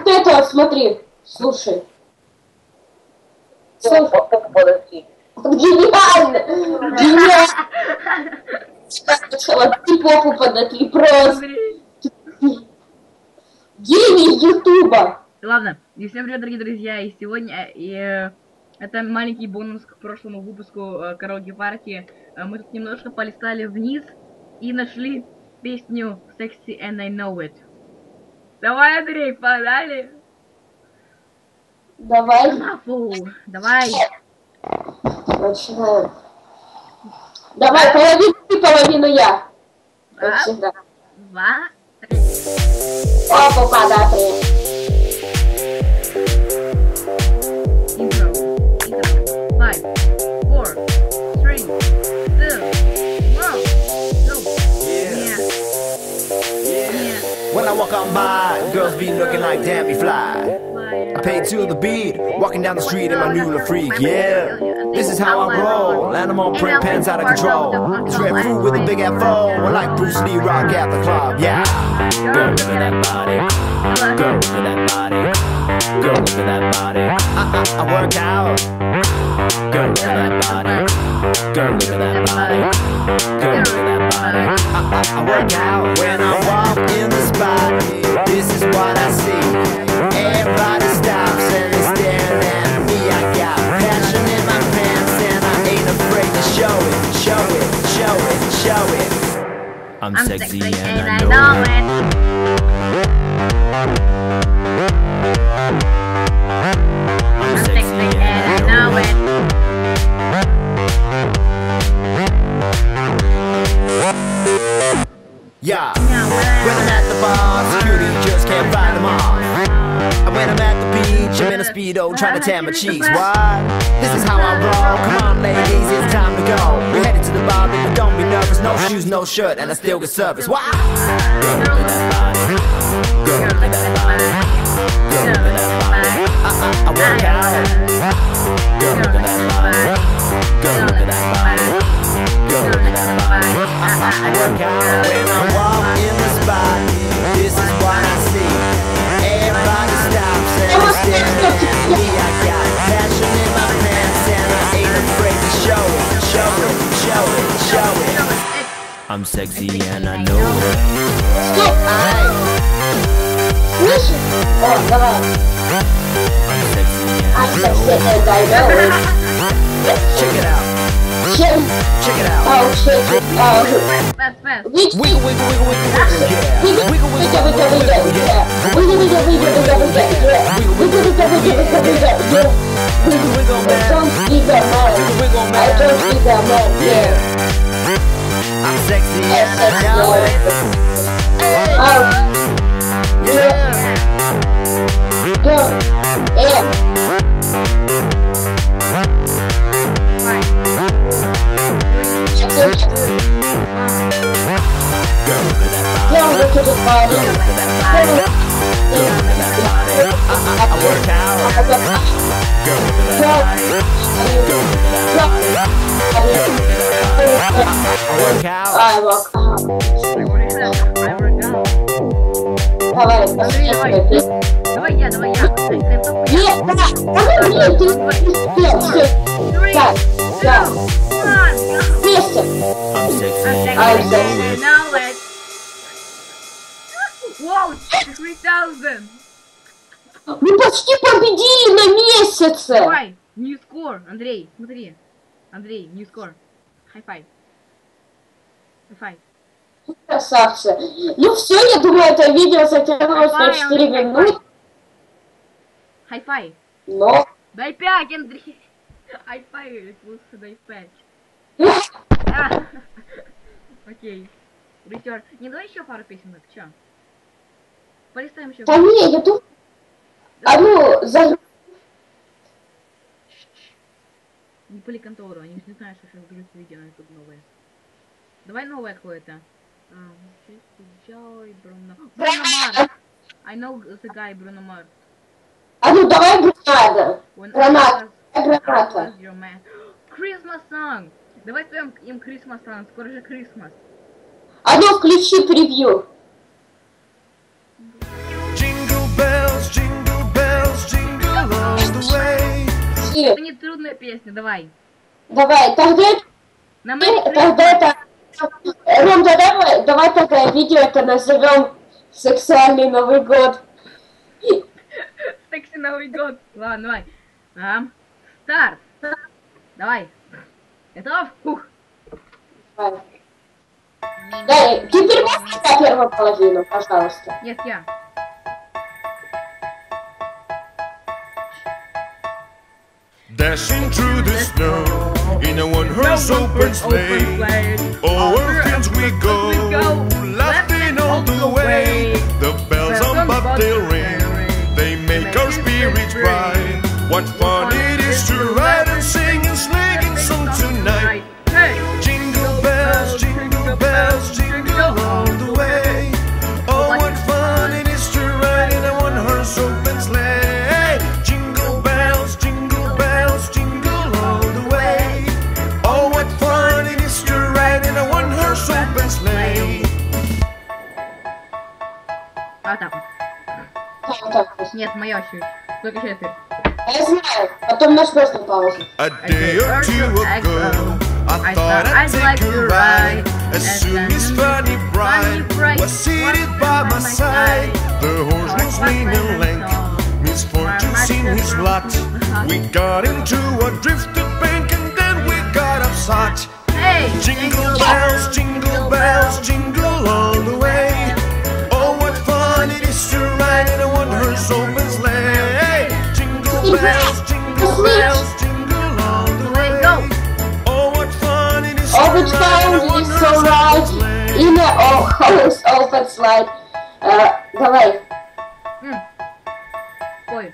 это, смотри, слушай. Подожди. Гениально! Гениально! Ты попу подотри просто. Гений Ютуба! Ладно, и всем привет, дорогие друзья, и сегодня это маленький бонус к прошлому выпуску караоке партии. Мы тут немножко полистали вниз и нашли песню Sexy and I Know It. Давай, Андрей, погнали! Давай. Давай. Начинаем. Давай, половину ты, половину я. Как всегда. 2, 3. Папа, подотри. Intro. 5, 4, 3, 2, 1, go. Yeah. When I walk on by, girls be looking like damn me fly. I pay to the beat, walking down the street in my new freak, yeah. This is how I roll, animal print pants out of control. It's red food with a big FO, like Bruce Lee rock at the club, yeah. Girl, look at that body. Girl, look at that body. Girl, look at that body. I work out. Girl, look at that body. Girl, look at that body. Girl, look at that body. I work out when I walk in the spot. This is what I see. Everybody stops and is staring at me. I got passion in my pants and I ain't afraid to show it, show it, show it, show it. I'm sexy and I know it. I'm sexy and I know it. Yeah, when I'm at the bar, security just can't find them all. And when I'm at the beach, I'm in a Speedo trying to tan my cheeks. Why? This is how I roll. Come on, ladies, it's time to go. We're headed to the bar, baby, don't be nervous. No shoes, no shirt, and I still get service. Why? Girl, look at that body. Girl, look at that body. Girl, look at that body. I work out. Girl, look at that body. Girl, look at that body. Girl, look at that body. I work out when I walk in the spot. This is what I see. Everybody stops and is staring at me. I got passion in my pants and I ain't afraid to show it, show it, show it, show it. I'm sexy and I know it. Стоп! Слышишь? О, давай. I'm sexy I'm and I sexy know it. and I know it. Check it out. Чем? Check it out. Oh, shit. Fast. Выйди. Wiggle, wiggle, wiggle, wiggle, wiggle, yeah. Выйди. Wiggle, wiggle, Выйди, wiggle, выйди, wiggle, выйди, yeah. выйди, выйди, выйди, выйди, выйди, выйди. Выйди, выйди, выйди, выйди, выйди. Wiggle, wiggle, I man. don't speak that man. Wiggle, I man. don't speak that man. Yeah. I'm sexy and I know it. Oh, Yeah. go. Yeah. Girl, look at that body. Yo, look at the body. Girl, look at that body. Girl, look at that body. I work out. Girl, look at that body. Girl, look at that body. I work out. I work out. Давай, посмотри. Давай я. Нет, да, нет, ты спел, все. Так, да, вместе. I'm sexy and I'm I sexy. know it. Wow, 3000! Мы почти победили на месяце. Давай, new score, Андрей, смотри. Андрей, new score. High five. High five. Красавцы. Ну все, я думаю, это видео затянулось на 4 минуты. High five. Но... Дай 5, Андрей. High five, лучше дай 5. Окей. Ритер. Не давай еще пару песенок, чё? Полистаем еще. Да не, я думаю... А ну, за... Не пыли контору, они не знают, что сейчас будет видео на YouTube новое. Давай новое какое-то. Бруно Марс. I know the guy Bruno Mars. А ну давай граната. Граната. Граната. Christmas song. Давай споем им Christmas song. Скоро же Christmas. А ну включи превью. Jingle bells, jingle трудная песня, давай. Давай, тогда На Merry тогда Christmas. это... Ром, давай тогда видео это назовем «Сексуальный Новый год». Секси Новый год. Ладно, давай. Старт. Давай. Готов? Ух. Давай. Да, теперь можно первую половину, пожалуйста. Нет, я. Dashing through the snow in a one-horse open sleigh. Over fields we go, laughing all the way. The bells on bobtail ring, they make our spirits bright. What fun it is to ride and sing and sleighing song tonight. Hey. Jingle bells, jingle all the way. Oh, what fun it is to ride in a one-horse open sleigh. Jingle bells, jingle all the way. Oh, what fun it is to ride in a one-horse open sleigh. Вот так вот. Вот так вот. Нет, моя очередь. Только сейчас теперь. Я знаю, потом наш просто паузу. A day or two ago, I thought I'd take a ride. As soon as Funny Bright was seated by my side, the horse was lean and lank, misfortunes in his lot. We got into a drifted bank and then we got upset. Hey! Jingle bells, jingle all the way. Oh, what fun it is to ride in a one-horse open sleigh. Jingle bells, jingle all the way. Go! Oh, what fun it is to All the ride in a time is so one-horse right open sleigh. in a horse open slide. Давай. Ой.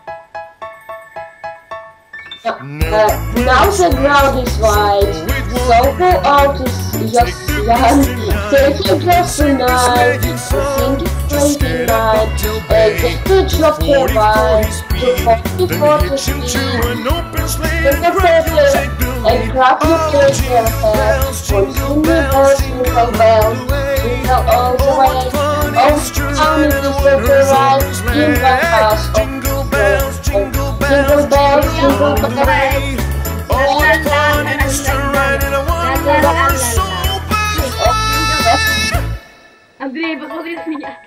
Now the ground is white, so go out is just young. Take your dress tonight, sing it crazy night. Get the job to buy, to 44 to speed. Take a picture and grab your pleasure hair. For jingle bells, jingle bells, jingle all the way. Oh, town is so right in the house of Jingle bells, jingle Jingle bells, jingle bells. Oh, what fun it is to ride in a one-horse open sleigh. Андрей, посмотри на меня.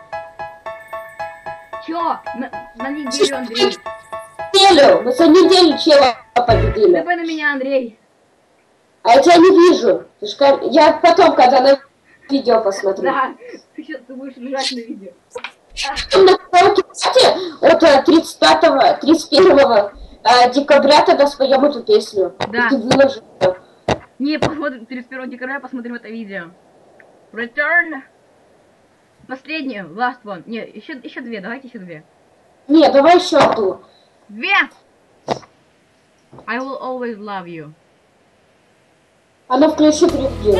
Чё? На неделю, Андрей. Неделю! Мы за неделю чела победили. Давай на меня, Андрей. А я тебя не вижу. Я потом, когда на видео посмотрю. Да, ты сейчас будешь лежать на видео. Кстати, от 31 декабря тогда споем эту песню. Да. И ты выложишь её. Не, посмотрим 31 декабря, посмотрим это видео. Return. Последнюю, last one. Не, еще две, давайте еще две. Не, давай еще одну. Две! I will always love you. А ну включи превью.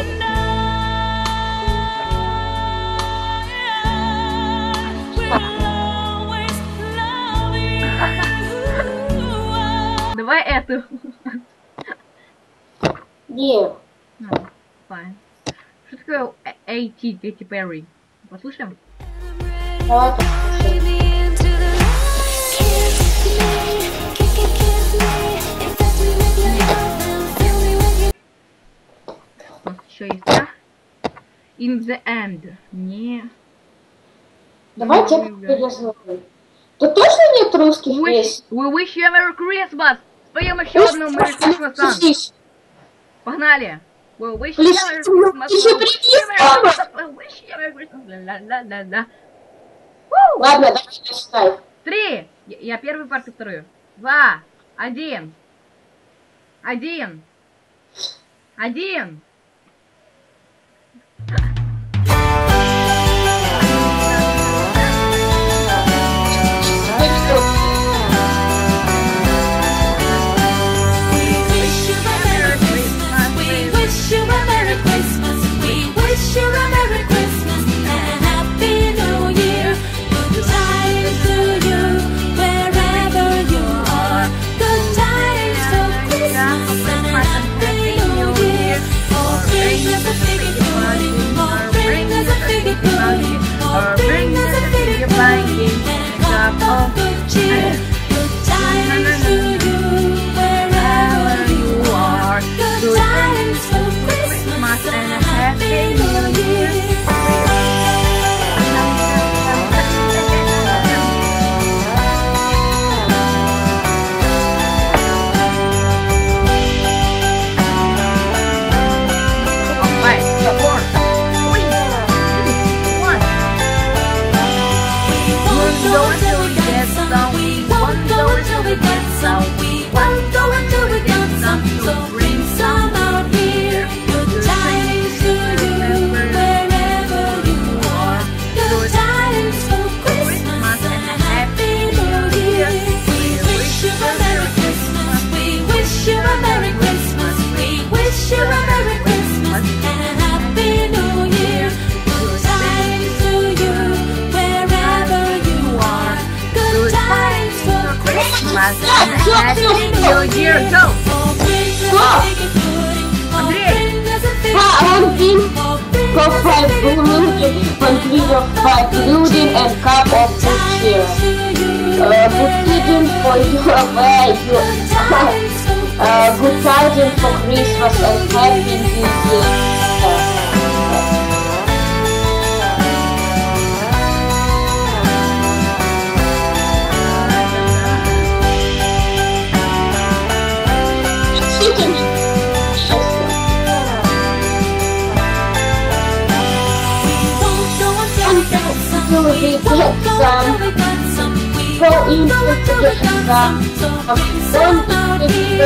Давай эту. Не. Ну, fine. Что такое A.T. Katy Perry? Послушаем? Давай послушаем. У нас еще есть, да? In the end. Не. Давай те, которые я знаю. Тут точно нет русских песен? We wish you a Merry Christmas! Споем еще одну Merry Christmas song. Погнали! We wish you a Merry Christmas! Еще привет! We wish you a Merry Christmas! Ла-ла-ла-ла-ла. Ладно, давай считай. 3! Я первый пар, ты вторую. 2, 1. 1. 1. go until we get some. We won't go until we get some. We won't go until we get some. So bring some out here. Good tidings to you wherever you are. Good tidings for Christmas and a happy New Year. We wish you a Merry Christmas. We wish you a Merry Christmas. We wish you a Merry Christmas and a happy New Year. Good tidings to you wherever you are. Good tidings for Christmas and a happy New Year. Go! Андрей! Он for 5 Luden, container 5 Luden and cup of good cheer. Good for your way, good tidings for Christmas and happy New Year. We get some, go into the some, don't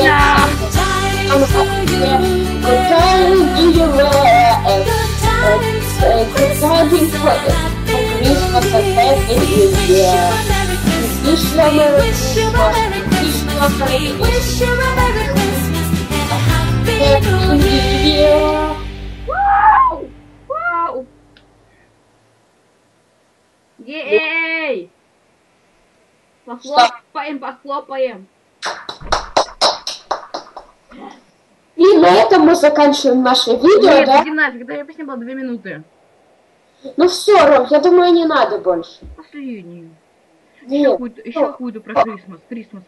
good time do you wear, good tidings for Christmas and happy New Year. Wish you a Merry Christmas, wish you a Merry Christmas, happy New Year. Wow! Wow! Ей! Похлопаем, похлопаем. И на этом мы заканчиваем наше видео, Нет, да? Геннадий, когда я песня была 2 минуты. Ну все, Ром, я думаю, не надо больше. Последнюю. Нет. Еще какую-то про Крисмас.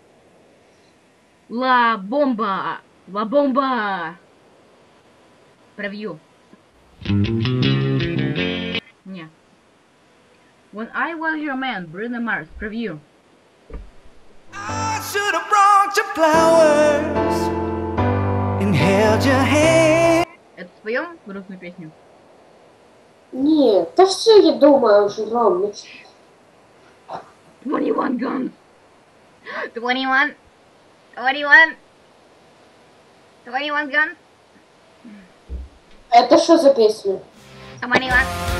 Ла бомба! Ла бомба! Превью. Не. When I Was Your Man, Bruno Mars, preview. I should have brought you flowers and held your hand. Это споем грустную песню? Нет, да все, я думаю уже, Ром. 21 Guns. 21 Guns. Это что за песня? 21.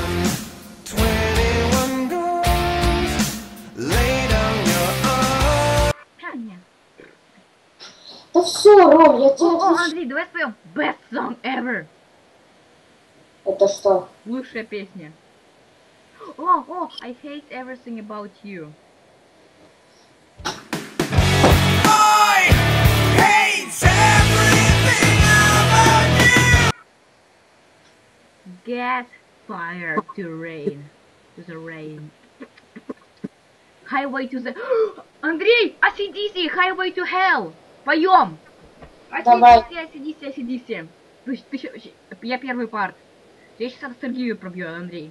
21 girls laid on your arm. Нет. Да все, Ром, я тебя О, отвечаю. Андрей, давай споем Best Song Ever. Это что? Лучшая песня. О, I hate everything about you. I hate everything about you. Get fire to rain. To the rain. Highway to the... Андрей, AC/DC, Highway to Hell. Поем. Давай. AC/DC. Я первый парт. Я сейчас Сергею пробью, Андрей.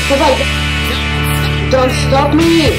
Давай. Don't stop me.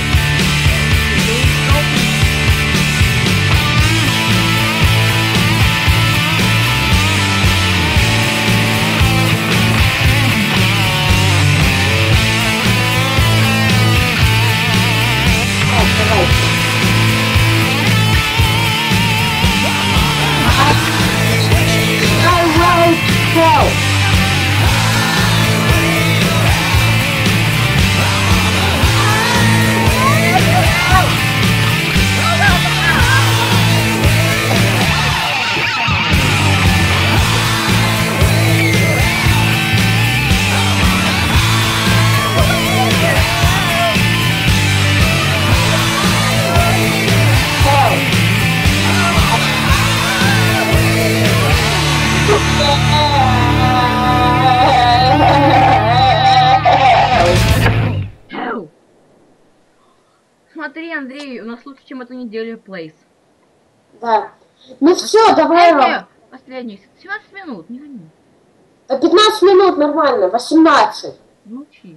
Смотри, Андрей, у нас лучше, чем эту неделю плейс. Да. Ну все, давай, Ром. Последний. 17 минут, не гони. 15 минут нормально, 18. Молчи.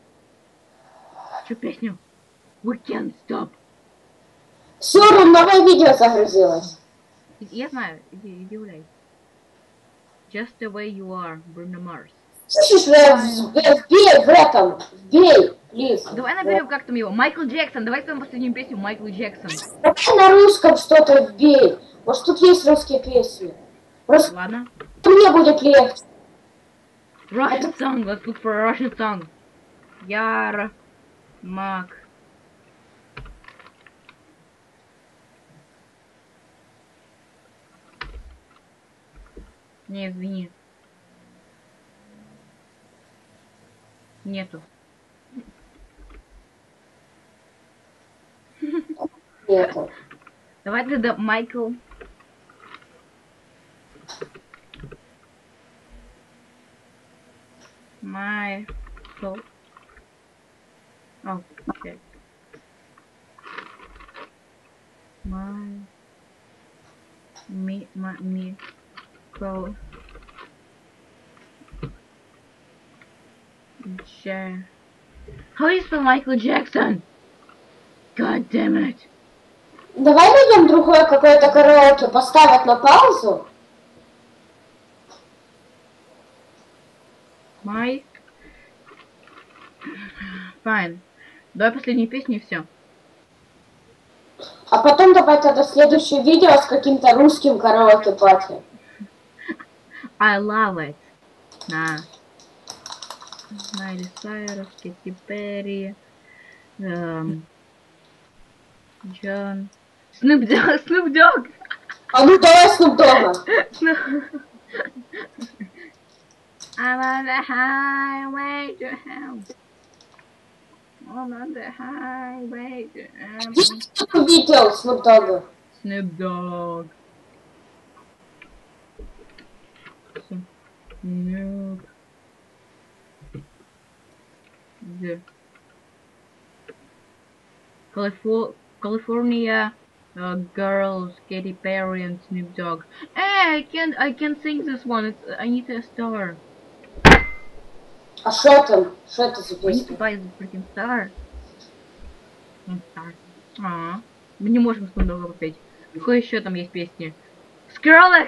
Че песню? We can't stop. Все, Ром, новое видео загрузилось. Я знаю, иди гуляй. Just the way you are, Bruno Mars. Слышишь, вбей в этом, вбей, плиз. Давай наберем, как там его, Майкл Джексон, давай там последнюю песню Майкл Джексон. Давай на русском что-то вбей. Может, тут есть русские песни. Просто Ладно. мне будет легче. Russian song, let's look for a Russian song. Яр Мак. Не, извини. Нету. Нету. Давай тогда Майкл. Майкл. О, окей. Майкл. How do you spell Michael Jackson? God damn it. Давай найдем другое какое-то караоке, поставят на паузу. Fine. Давай последнюю песню и все. А потом давай тогда следующее видео с каким-то русским караоке пати. I love it. На. Майли Сайрус, Кэти Перри, Джон... Snoop Dogg! А ну давай Snoop Dogg. I'm on the highway to hell. I'm on the highway to hell. Где видео Snoop Dogg? Snoop Dogg. Snoop. The California girls, Katy Perry and Snoop Dogg. Hey, I can't sing this one. It's I need a star. А что там? Что это за I need to песня? buy the freaking star. Star. Мы не можем Snoop Dogg попеть. Какой еще там есть песни? Skrillex.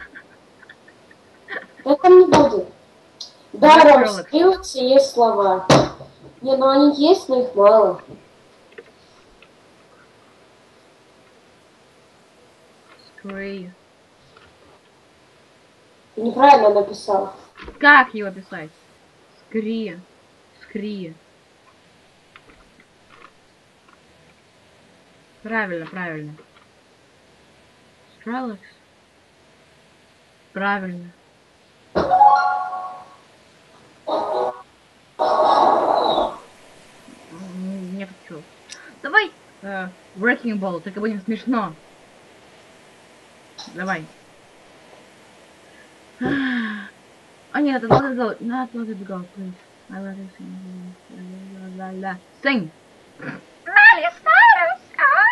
Это не будет. Да, Давай Ром, Skrillex. в Скриллексе есть слова. Не, ну они есть, но их мало. Scree. Ты неправильно написал. Как его писать? Скри. Правильно. Skrillex. Правильно. Не хочу. Давай Wrecking Ball, только будет смешно. Давай. А нет, not let it go, please. I let it sing. Sing! Miley Cyrus,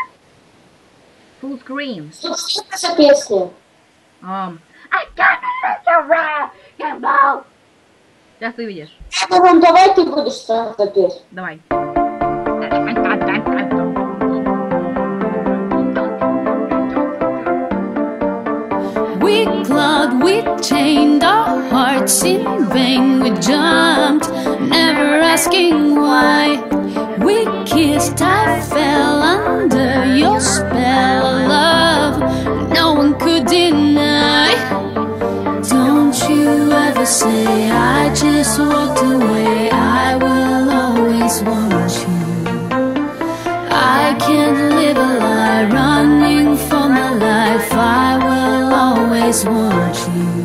Full screen. Что это за песня? I can't let you Wrecking Ball. Сейчас ты увидишь. Ром, давай ты будешь сразу петь. Давай. We clawed, we chained our hearts in vain. We jumped, never asking why. We kissed, I fell under your spell of love. No one could deny. Don't you ever say I just walked away. I will always want you. I can't live a lie, running for my life. I will always want you.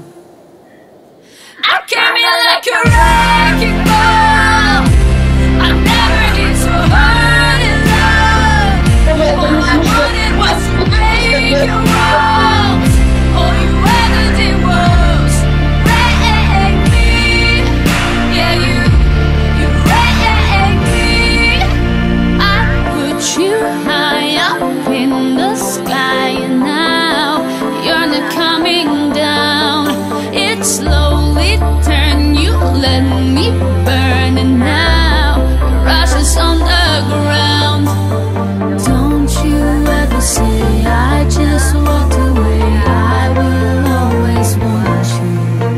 I came in like a wrecking ball. I never hit so hard in love. All I wanted was to break your walls. All you ever did was break me. Yeah, you break me. I put you high up in the sky, and now you're not coming down. It slowly turned, you let me burn, and now rushes on the ground. Don't you ever say I just walked away. I will always want you.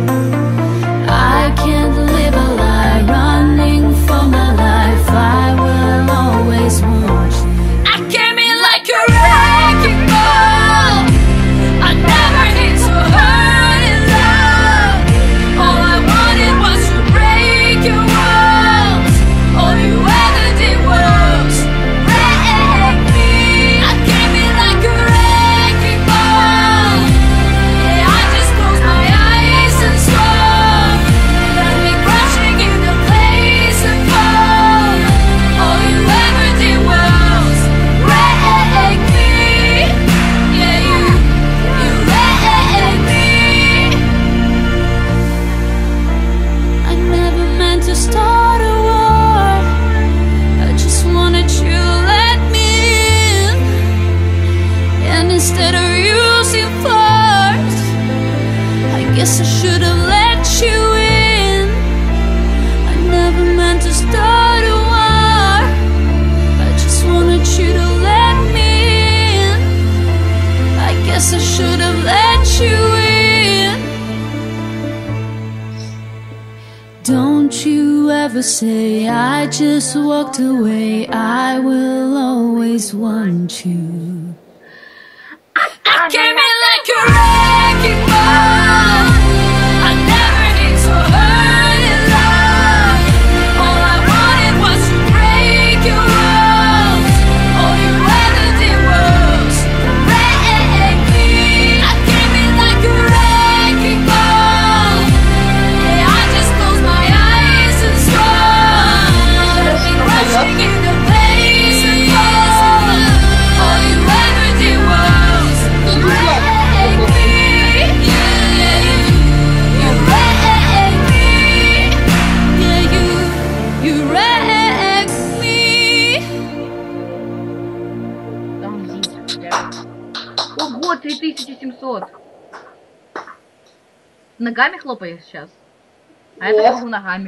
I can't live a lie, running for my life. I will always want you. I came in like a wrecking ball. I never hit so hard in love. All I wanted was to break your walls. All you ever did was break me. I came in like a wrecking ball. Yeah, I just closed my eyes and saw. Let me crashing in the place of fall. All you ever did was break me. Yeah, you break me. I never meant to start a war. I just wanted you to let me in. And instead of using force, I guess I should have let you in. I never meant to start a war. I just wanted you to let me in. I guess I should have let you in. Don't you ever say I just walked away. I will always want you. I came in like a wrecking ball. I never hit so hard in love. All I wanted was to break your walls. All you ever did was break me. I came in like a wrecking ball. Yeah, I just closed my eyes and saw. Let me crashing in the place of fall. All you ever did was break me. Yeah, you break me. Yeah, you wreck me. Там здесь. Ого, 3700. Ногами хлопаешь сейчас? А я Нет. так могу ногами.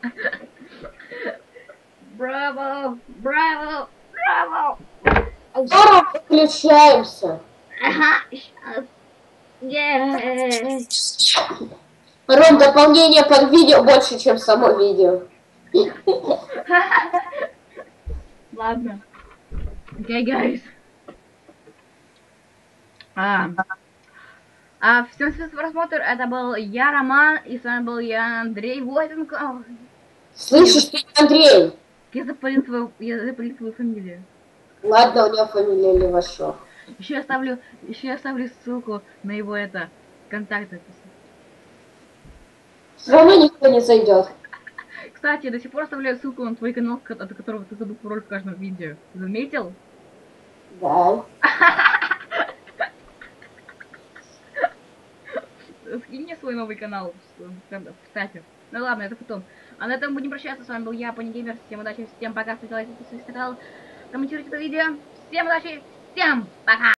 Браво! Браво! Браво! Ром, выключаемся. Ага, сейчас. Ром, дополнение под видео больше, чем само видео. Ладно. Окей, guys. Всем спасибо за просмотр. Это был я, Роман, и с вами был я, Андрей. Вот он. Слышишь, ты Андрей? Я запалил твою фамилию. Ладно, у него фамилия Левашов. Еще я оставлю ссылку на его контакты. Все равно никто не зайдет. Кстати, я до сих пор оставляю ссылку на твой канал, от которого ты забыл пароль в каждом видео. Заметил? Да. Скинь мне свой новый канал, кстати. Ну ладно, это потом. А на этом будем прощаться. С вами был я, Пони Геймер. Всем удачи, всем пока. Ставьте лайки, подписывайтесь на канал, комментируйте это видео. Всем удачи, всем пока!